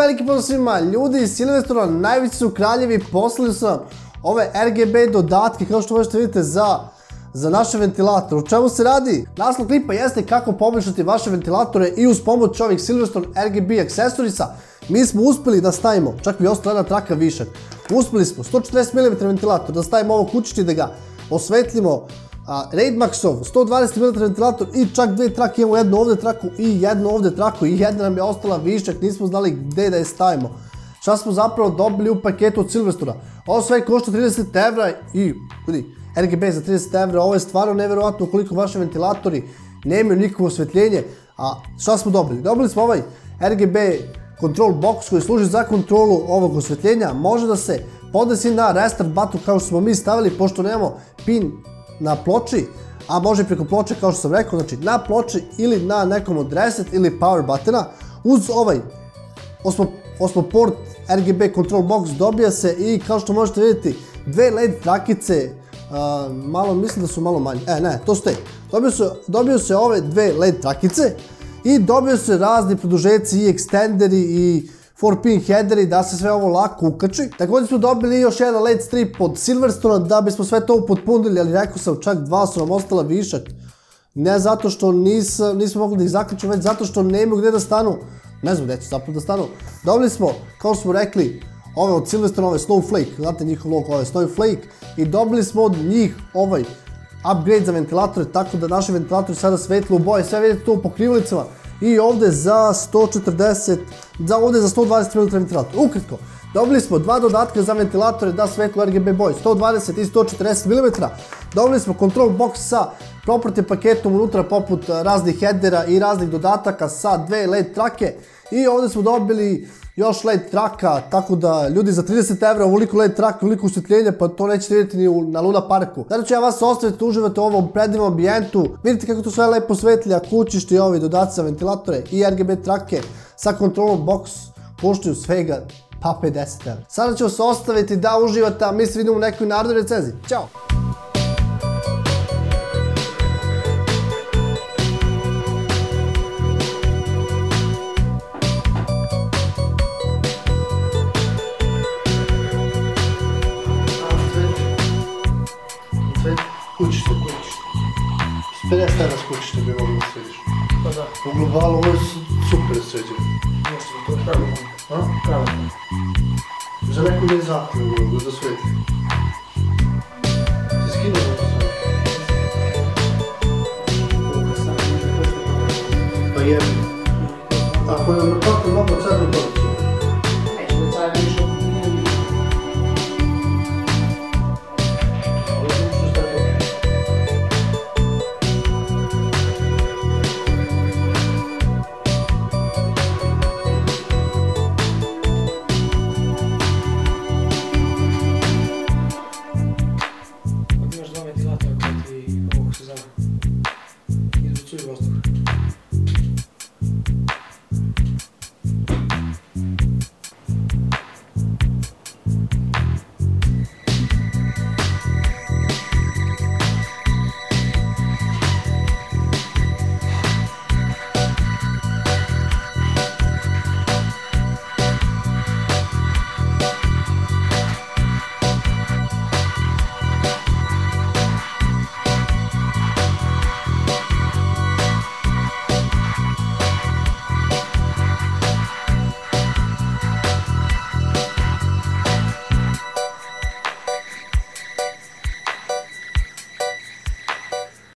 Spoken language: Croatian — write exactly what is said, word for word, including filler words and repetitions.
veliki pozdrav svima, ljudi iz Silvestrona, najveći su kraljevi, poslali su nam ove R G B dodatke, kao što možete vidjeti, za, za naše ventilatore. O čemu se radi? Naslov klipa jeste kako poboljšati vaše ventilatore i uz pomoć ovih Silverstone R G B aksesorisa mi smo uspjeli da stavimo, čak bi ostala jedna traka višak, uspjeli smo sto četrdeset milimetara ventilator, da stavimo ovo kućište i da ga osvetlimo. Raidmaxov sto dvadeset milimetara ventilator i čak dve trake, imamo jednu ovdje traku i jednu ovdje traku i jedna nam je ostala višak, nismo znali gdje da je stavimo. Šta smo zapravo dobili u paketu od Silverstona? Ovo sve košta trideset evra i ljudi, R G B za trideset evra, ovo je stvarno nevjerojatno ukoliko vaši ventilatori nemaju nikakvo osvetljenje. A šta smo dobili? Dobili smo ovaj R G B control box koji služi za kontrolu ovog osvetljenja, može da se podesi na restart button kao što smo mi stavili, pošto nemamo pin na ploči, a može preko ploče kao što sam rekao, znači na ploči ili na nekom od reset ili power buttona. Uz ovaj osmo port R G B control box dobija se i kao što možete vidjeti dve L E D trakice, malo mislim da su malo manje, e ne, to stoji, dobio se ove dve L E D trakice i dobio se razni produžeci i ekstenderi i four pin headeri da se sve ovo lako ukači. Također smo dobili još jedan L E D strip od Silverstona da bismo sve to upotpunili, ali rekao sam čak dva su nam ostala višak. Ne zato što nismo mogli da ih zaključimo, već zato što nemaju gdje da stanu. Ne znam gdje će zapravo da stanu. Dobili smo, kao smo rekli, ove od Silverstona, ove Snowflake, znate njihov logo, ove Snowflake, i dobili smo od njih ovaj upgrade za ventilatore, tako da naši ventilatori sada svetlo u boje, sve vidite to u pokrivalicama. I ovdje za sto četrdeset, ovdje za sto dvadeset milimetara ventilator. Ukratko, dobili smo dva dodatka za ventilatore da svetlo R G B boje, sto dvadeset i sto četrdeset milimetara. Dobili smo control box sa property paketom unutra poput raznih headera i raznih dodataka sa dve L E D trake. I ovdje smo dobili još L E D traka, tako da ljudi za trideset evra uvoliko L E D traka, uvoliko osvjetljenja, pa to nećete vidjeti ni na Luna parku. Sada ću ja vas ostaviti, uživate u ovom predivnom ambijentu, vidite kako to sve lepo svetlja, kućište i ovi dodaci za ventilatore i R G B trake sa control box koštaju svega pa pedeset evra. Sada ću vas ostaviti da uživate, a mi se vidimo u nekoj narodnoj recenziji. Ćao! Kućište, kućište. pedeset evra s kućište bi mogli da središ. Pa da. U globalu ovo je super sređeno. Možda, to je pravilno. A? Pravilno. Za neko da je zahtjevno, da sveti. Ti skinuo da sveti? Pa jebi. Ako je na paku mogu od sedam do